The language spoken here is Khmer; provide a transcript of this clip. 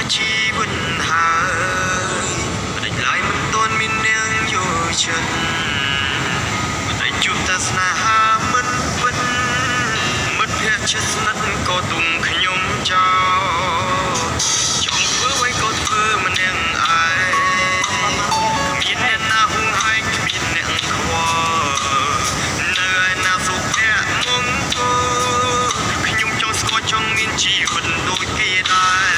ជីវិតហើយមិនដេញឡើយមិនទាន់មាននាងយល់ចិត្តមិនដេញជួបតែស្នេហាមិនពិតមិត្តភក្តិជិតស្និទ្ធក៏ទុំខ្ញុំចោលចង់ធ្វើអ្វីក៏ធ្វើម្នាក់ឯងគ្មានអ្នកណាហួងហែងគ្មានអ្នកខ្វល់នៅឯណាសុភ័ក្រមង្គលខ្ញុំចង់ស្គាល់ចង់មានជីវិតដូចគេដែរ